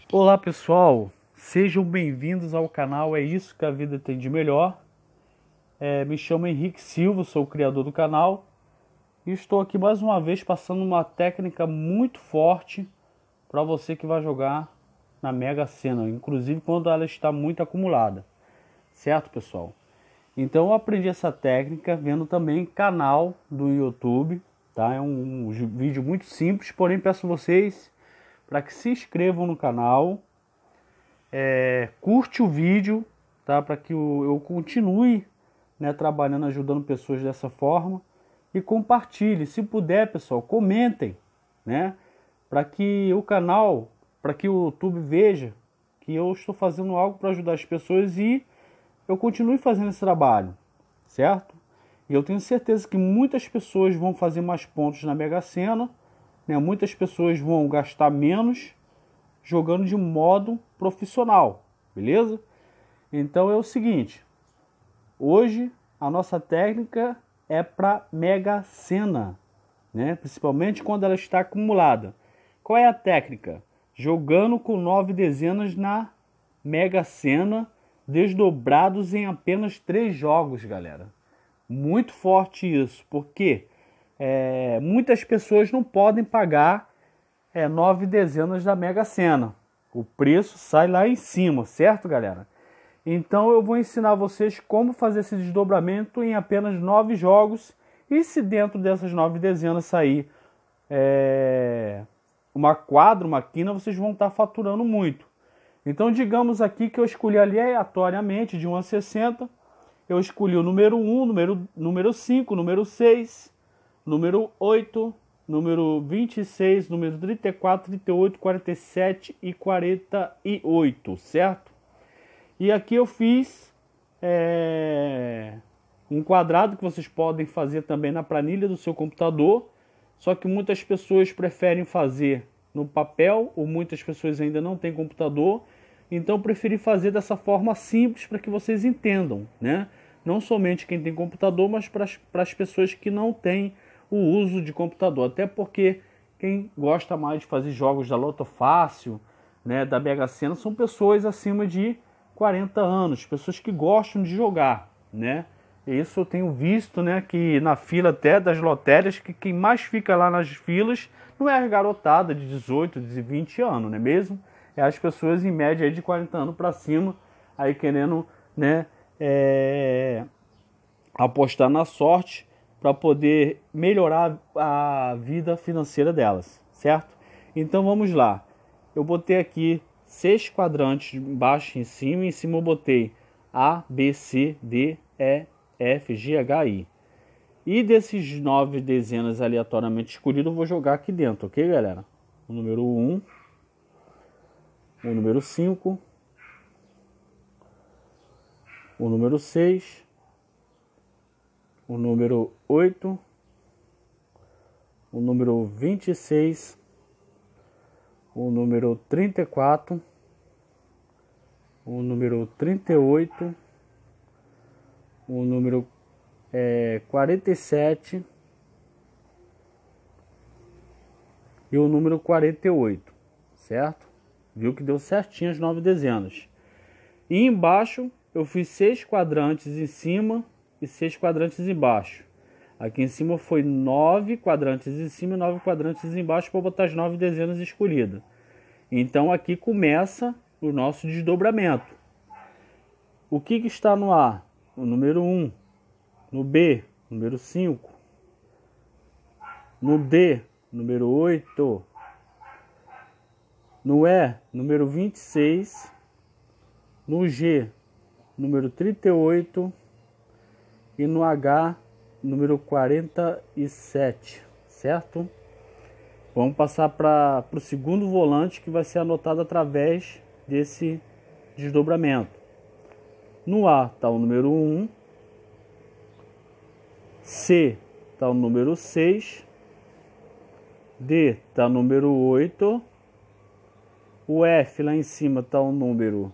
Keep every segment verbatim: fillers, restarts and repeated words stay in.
Olá pessoal, sejam bem-vindos ao canal É Isso que a Vida Tem de Melhor. É, me chamo Henrique Silva, sou o criador do canal e estou aqui mais uma vez passando uma técnica muito forte para você que vai jogar na Mega Sena, inclusive quando ela está muito acumulada, certo pessoal? Então eu aprendi essa técnica vendo também canal do YouTube, tá? É um, um vídeo muito simples, porém peço vocês para que se inscrevam no canal. É, curte o vídeo, tá? Para que eu, eu continue, né, trabalhando, ajudando pessoas dessa forma. E compartilhe, se puder, pessoal, comentem, né? Para que o canal, para que o YouTube veja que eu estou fazendo algo para ajudar as pessoas e eu continue fazendo esse trabalho, certo? E eu tenho certeza que muitas pessoas vão fazer mais pontos na Mega Sena, né? Muitas pessoas vão gastar menos jogando de modo profissional, beleza? Então é o seguinte, hoje a nossa técnica é para Mega Sena, né? Principalmente quando ela está acumulada. Qual é a técnica? Jogando com nove dezenas na Mega Sena, desdobrados em apenas três jogos, galera. Muito forte isso, porque é, muitas pessoas não podem pagar é, nove dezenas da Mega Sena. O preço sai lá em cima, certo, galera? Então eu vou ensinar vocês como fazer esse desdobramento em apenas nove jogos. E se dentro dessas nove dezenas sair é, uma quadra, uma quina, vocês vão estar faturando muito. Então digamos aqui que eu escolhi aleatoriamente de um a sessenta. Eu escolhi o número um, número, número cinco, número seis, número oito, número vinte e seis, número trinta e quatro, trinta e oito, quarenta e sete e quarenta e oito, certo? E aqui eu fiz é, um quadrado que vocês podem fazer também na planilha do seu computador, só que muitas pessoas preferem fazer no papel, ou muitas pessoas ainda não têm computador, então eu preferi fazer dessa forma simples para que vocês entendam, né? Não somente quem tem computador, mas para as pessoas que não têm o uso de computador, até porque quem gosta mais de fazer jogos da Loto Fácil, né, da Mega Sena, são pessoas acima de quarenta anos, pessoas que gostam de jogar, né? E isso eu tenho visto, né, que na fila até das lotérias, que quem mais fica lá nas filas não é a garotada de dezoito, de vinte anos, não é mesmo? É as pessoas em média aí de quarenta anos para cima, aí querendo, né, é, apostar na sorte para poder melhorar a vida financeira delas, certo? Então vamos lá. Eu botei aqui seis quadrantes embaixo e em cima. Em cima eu botei A, B, C, D, E, F, G, H, I. E desses nove dezenas aleatoriamente escolhidos eu vou jogar aqui dentro, ok, galera? O número um, o número cinco, o número seis, o número oito, o número vinte e seis, o número trinta e quatro, o número trinta e oito, o número é, quarenta e sete e o número quarenta e oito, certo? Viu que deu certinho as nove dezenas. E embaixo eu fiz seis quadrantes em cima e seis quadrantes embaixo. Aqui em cima foi nove quadrantes em cima e nove quadrantes embaixo para botar as nove dezenas escolhidas. Então aqui começa o nosso desdobramento. O que, que está no A? O número um. No B, número cinco. No D, número oito. No E, número vinte e seis. No G, número trinta e oito. E no H, número quarenta e sete, certo? Vamos passar para o segundo volante, que vai ser anotado através desse desdobramento. No A está o número um, C está o número seis, D está o número oito, o F lá em cima está o número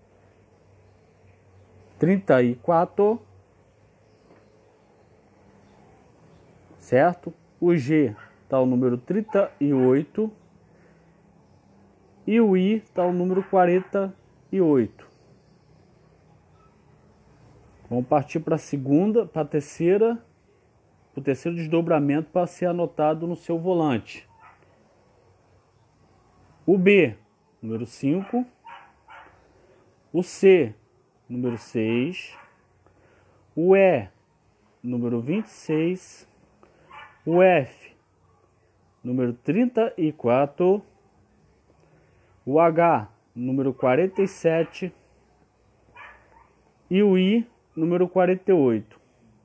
trinta e quatro, certo? O G está o número trinta e oito E o I está o número quarenta e oito. Vamos partir para a segunda, para a terceira, para o terceiro desdobramento para ser anotado no seu volante. O B, número cinco. O C, número seis. O E, número vinte e seis. O F, número trinta e quatro. O H, número quarenta e sete. E o I, número quarenta e oito.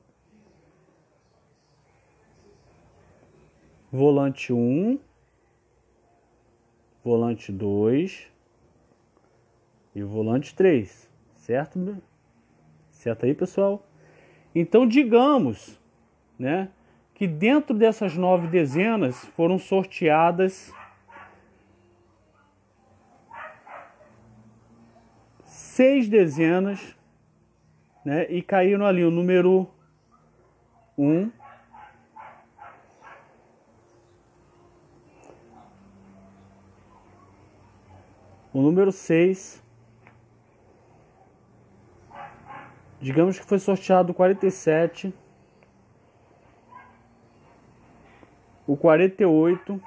Volante um. Volante dois. E volante três. Certo? Certo aí, pessoal? Então, digamos, né, que dentro dessas nove dezenas foram sorteadas seis dezenas, né, e caíram ali o número um, o número seis, digamos que foi sorteado o quarenta e sete, o quarenta e oito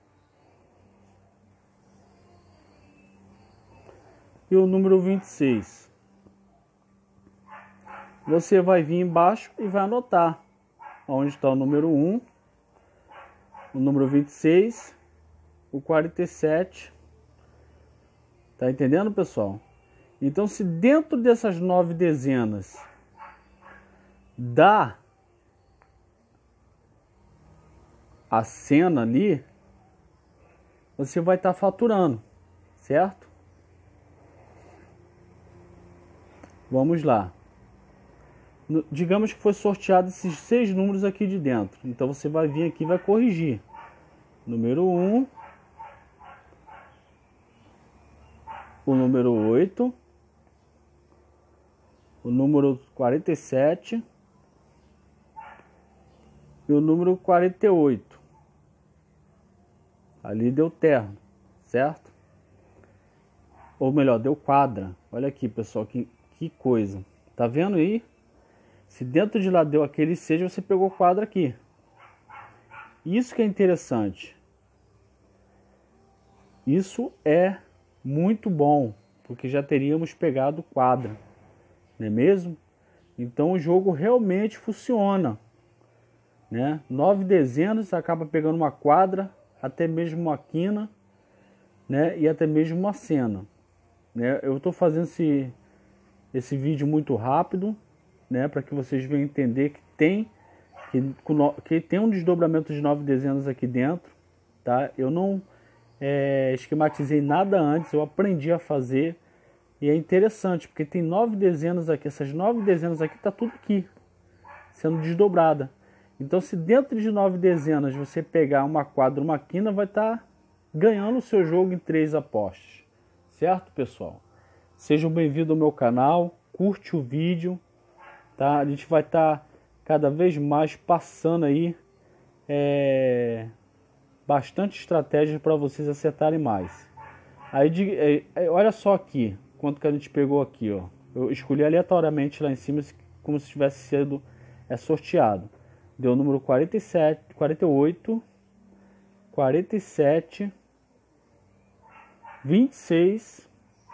e o número vinte e seis. Você vai vir embaixo e vai anotar onde está o número um, o número vinte e seis, o quarenta e sete. Tá entendendo, pessoal? Então, se dentro dessas nove dezenas dá a cena ali, você vai estar faturando, certo? Vamos lá. Digamos que foi sorteado esses seis números aqui de dentro. Então você vai vir aqui e vai corrigir. Número um, o número oito, o número quarenta e sete e o número quarenta e oito. Ali deu terno, certo? Ou melhor, deu quadra. Olha aqui, pessoal, que, que coisa. Tá vendo aí? Se dentro de lá deu aquele seja, você pegou quadra aqui. Isso que é interessante. Isso é muito bom, porque já teríamos pegado quadra, não é mesmo? Então o jogo realmente funciona, né? Nove dezenas acaba pegando uma quadra, até mesmo uma quina, né? E até mesmo uma cena, né? Eu estou fazendo esse, esse vídeo muito rápido, né, para que vocês venham entender que tem que, que tem um desdobramento de nove dezenas aqui dentro, tá? Eu não é, esquematizei nada antes, eu aprendi a fazer e é interessante porque tem nove dezenas aqui, essas nove dezenas aqui tá tudo aqui sendo desdobrada. Então, se dentro de nove dezenas você pegar uma quadra, uma quina, vai estar tá ganhando o seu jogo em três apostas, certo, pessoal? Sejam bem-vindos ao meu canal, curte o vídeo. Tá? A gente vai estar tá cada vez mais passando aí é, bastante estratégias para vocês acertarem mais. Aí é, é, olha só aqui quanto que a gente pegou aqui, ó. Eu escolhi aleatoriamente lá em cima como se tivesse sido é, sorteado. Deu o número quarenta e sete, quarenta e oito, quarenta e sete, vinte e seis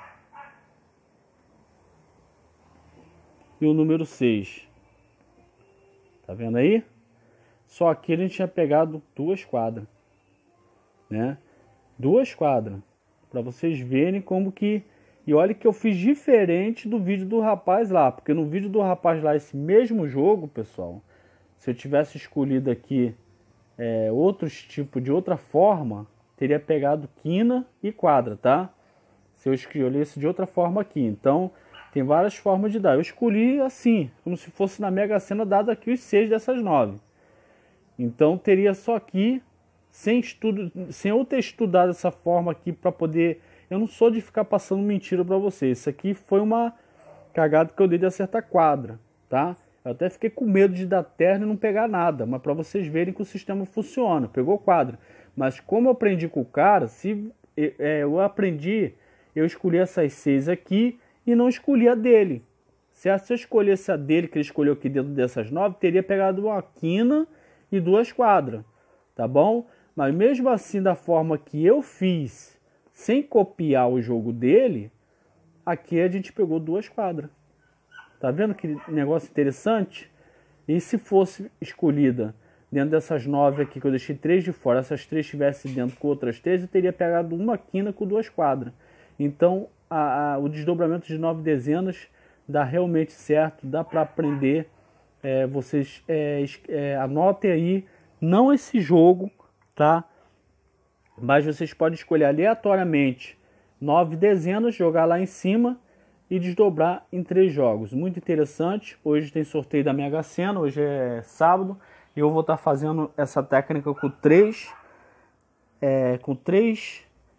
e o número seis. Tá vendo aí? Só aqui a gente tinha pegado duas quadras, né? Duas quadras. Para vocês verem como que... E olha que eu fiz diferente do vídeo do rapaz lá. Porque no vídeo do rapaz lá, esse mesmo jogo, pessoal, se eu tivesse escolhido aqui é, outros tipos de outra forma, teria pegado quina e quadra, tá? Se eu escolhesse de outra forma aqui. Então... tem várias formas de dar. Eu escolhi assim, como se fosse na Mega Sena, dado aqui os seis dessas nove. Então teria só aqui, sem estudo, sem eu ter estudado essa forma aqui para poder... Eu não sou de ficar passando mentira para vocês. Isso aqui foi uma cagada que eu dei de acertar quadra, tá? Eu até fiquei com medo de dar terno e não pegar nada, mas para vocês verem que o sistema funciona. Pegou quadra. Mas como eu aprendi com o cara, se eu, é, eu aprendi, eu escolhi essas seis aqui e não escolhi a dele. Certo? Se eu escolhesse a dele, que ele escolheu aqui dentro dessas nove, teria pegado uma quina e duas quadras, tá bom? Mas mesmo assim, da forma que eu fiz, sem copiar o jogo dele, aqui a gente pegou duas quadras. Tá vendo que negócio interessante? E se fosse escolhida dentro dessas nove aqui, que eu deixei três de fora, essas três estivessem dentro com outras três, eu teria pegado uma quina com duas quadras. Então, a, a, o desdobramento de nove dezenas dá realmente certo, dá para aprender. É, vocês é, é, anotem aí, não esse jogo, tá? Mas vocês podem escolher aleatoriamente nove dezenas, jogar lá em cima e desdobrar em três jogos. Muito interessante. Hoje tem sorteio da Mega Sena, hoje é sábado, e eu vou estar fazendo essa técnica com três, é, com três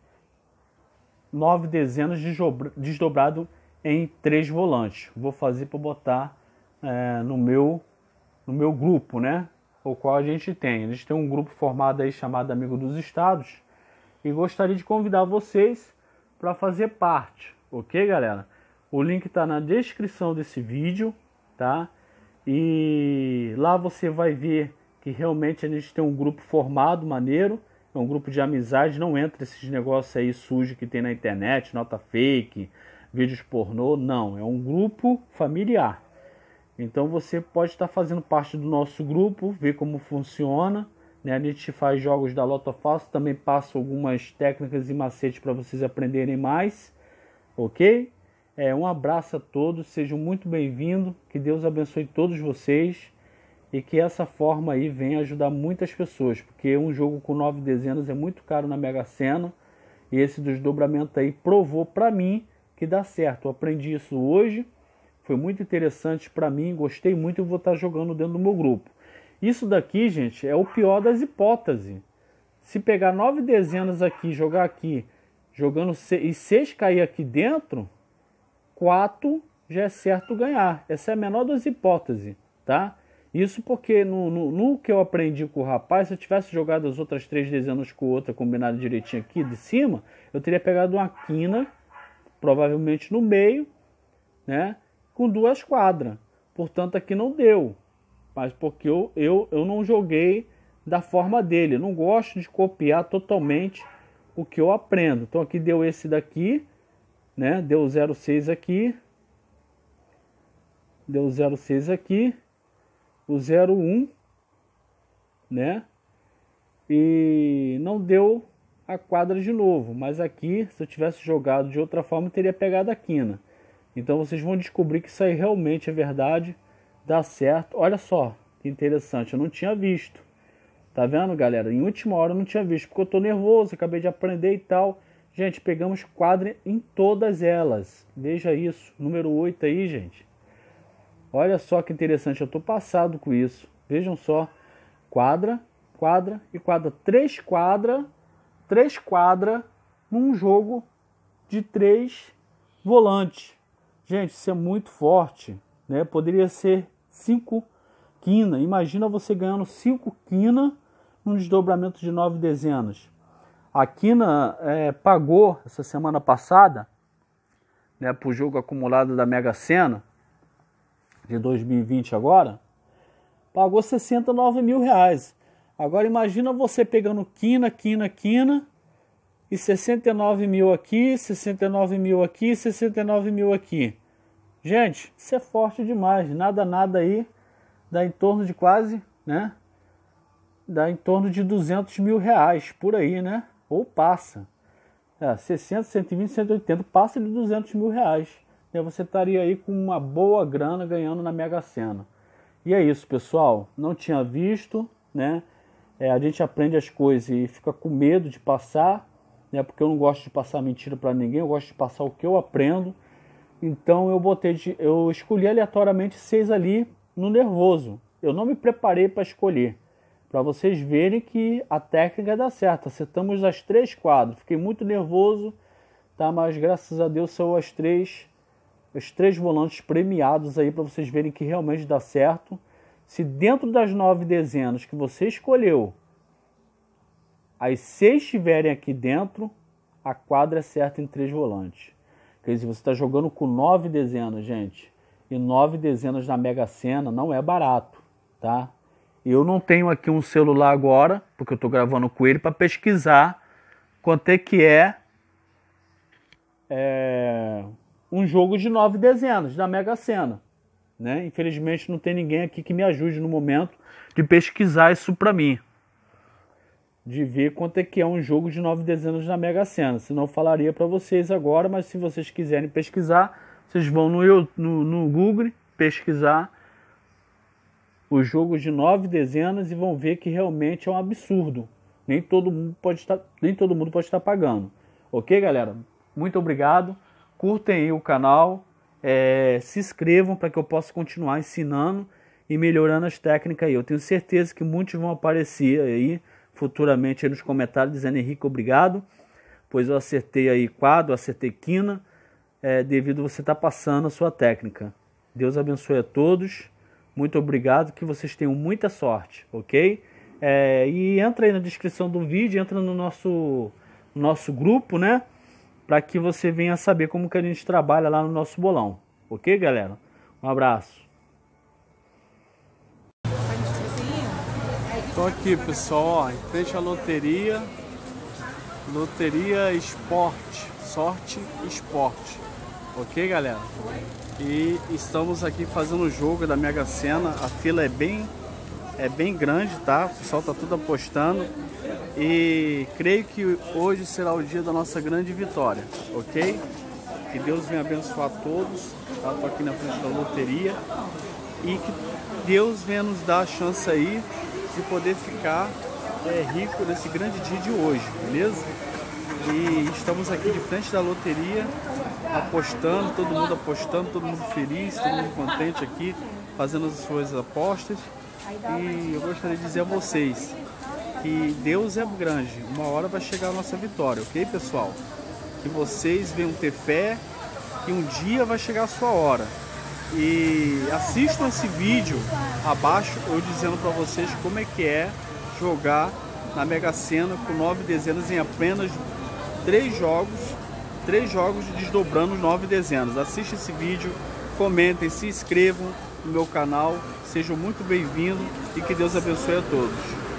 nove dezenas desdobrado em três volantes. Vou fazer para botar é, no meu no meu grupo, né? O qual a gente tem. A gente tem um grupo formado aí chamado Amigo dos Estados e gostaria de convidar vocês para fazer parte, ok, galera? O link está na descrição desse vídeo, tá? E lá você vai ver que realmente a gente tem um grupo formado, maneiro. É um grupo de amizade, não entra esses negócios aí sujos que tem na internet, nota fake, vídeos pornô, não, é um grupo familiar. Então você pode estar fazendo parte do nosso grupo, ver como funciona, né? A gente faz jogos da Loto Fácil, também passo algumas técnicas e macetes para vocês aprenderem mais, ok? É, um abraço a todos, sejam muito bem-vindos, que Deus abençoe todos vocês e que essa forma aí venha ajudar muitas pessoas, porque um jogo com nove dezenas é muito caro na Mega Sena e esse desdobramento aí provou para mim que dá certo. Eu aprendi isso hoje, foi muito interessante para mim, gostei muito e vou estar jogando dentro do meu grupo. Isso daqui, gente, é o pior das hipóteses. Se pegar nove dezenas aqui, jogar aqui, jogando e seis cair aqui dentro, quatro já é certo ganhar. Essa é a menor das hipóteses, tá? Isso porque no, no, no que eu aprendi com o rapaz, se eu tivesse jogado as outras três dezenas com outra combinada direitinho aqui de cima, eu teria pegado uma quina, provavelmente no meio, né, com duas quadras. Portanto, aqui não deu. Mas porque eu, eu, eu não joguei da forma dele. Eu não gosto de copiar totalmente o que eu aprendo. Então aqui deu esse daqui, né? Deu zero vírgula seis aqui. Deu zero vírgula seis aqui. O zero vírgula um, né? E não deu a quadra de novo. Mas aqui, se eu tivesse jogado de outra forma, eu teria pegado a quina. Então vocês vão descobrir que isso aí realmente é verdade. Dá certo. Olha só que interessante. Eu não tinha visto. Tá vendo, galera? Em última hora eu não tinha visto. Porque eu tô nervoso. Acabei de aprender e tal. Gente, pegamos quadra em todas elas. Veja isso. Número oito aí, gente. Olha só que interessante. Eu tô passado com isso. Vejam só. Quadra, quadra e quadra. Três quadras. Três quadras num jogo de três volantes. Gente, isso é muito forte, né? Poderia ser cinco quina. Imagina você ganhando cinco quina num desdobramento de nove dezenas. A quina é, pagou essa semana passada, né, para o jogo acumulado da Mega Sena de dois mil e vinte agora, pagou sessenta e nove mil reais. Agora imagina você pegando quina, quina, quina e sessenta e nove mil aqui, sessenta e nove mil aqui, sessenta e nove mil aqui. Gente, isso é forte demais. Nada, nada aí dá em torno de quase, né? Dá em torno de duzentos mil reais por aí, né? Ou passa. É, sessenta, cento e vinte, cento e oitenta, passa de duzentos mil reais. E você estaria aí com uma boa grana ganhando na Mega Sena. E é isso, pessoal. Não tinha visto, né? É, a gente aprende as coisas e fica com medo de passar, né? Porque eu não gosto de passar mentira para ninguém, eu gosto de passar o que eu aprendo. Então eu botei, de, eu escolhi aleatoriamente seis ali no nervoso. Eu não me preparei para escolher, para vocês verem que a técnica dá certo. Acertamos as três quadras. Fiquei muito nervoso, tá? Mas graças a Deus são as três, os três volantes premiados aí para vocês verem que realmente dá certo. Se dentro das nove dezenas que você escolheu, as seis estiverem aqui dentro, a quadra é certa em três volantes. Quer dizer, você está jogando com nove dezenas, gente. E nove dezenas na Mega Sena não é barato, tá? Eu não tenho aqui um celular agora, porque eu estou gravando com ele, para pesquisar quanto é que é, é um jogo de nove dezenas da Mega Sena, né? Infelizmente não tem ninguém aqui que me ajude no momento de pesquisar isso para mim, de ver quanto é que é um jogo de nove dezenas da Mega Sena. Senão eu falaria para vocês agora, mas se vocês quiserem pesquisar, vocês vão no, no, no Google pesquisar os jogos de nove dezenas e vão ver que realmente é um absurdo. Nem todo mundo pode estar, nem todo mundo pode estar pagando. Ok, galera? Muito obrigado. Curtem aí o canal, é, se inscrevam para que eu possa continuar ensinando e melhorando as técnicas aí. Eu tenho certeza que muitos vão aparecer aí futuramente aí nos comentários dizendo: Henrique, obrigado, pois eu acertei aí quadro, acertei quina, é, devido a você estar passando a sua técnica. Deus abençoe a todos. Muito obrigado, que vocês tenham muita sorte, ok? É, e entra aí na descrição do vídeo, entra no nosso, nosso grupo, né? Para que você venha saber como que a gente trabalha lá no nosso bolão. Ok, galera? Um abraço. Estou aqui, pessoal, ó, em frente à loteria. Loteria Esporte. Sorte Esporte. Ok, galera? E estamos aqui fazendo o jogo da Mega Sena. A fila é bem, é bem grande, tá? O pessoal tá tudo apostando. E creio que hoje será o dia da nossa grande vitória, ok? Que Deus venha abençoar todos. Tá? Tô aqui na frente da loteria. E que Deus venha nos dar a chance aí de poder ficar é, rico nesse grande dia de hoje, beleza? E estamos aqui de frente da loteria, apostando, todo mundo apostando, todo mundo feliz, todo mundo contente aqui, fazendo as suas apostas. E eu gostaria de dizer a vocês que Deus é grande, uma hora vai chegar a nossa vitória, ok, pessoal? Que vocês venham ter fé, que um dia vai chegar a sua hora. E assistam esse vídeo abaixo, eu dizendo para vocês como é que é jogar na Mega Sena com nove dezenas em apenas três jogos, três jogos desdobrando nove dezenas. Assistam esse vídeo, comentem, se inscrevam no meu canal, sejam muito bem-vindos e que Deus abençoe a todos.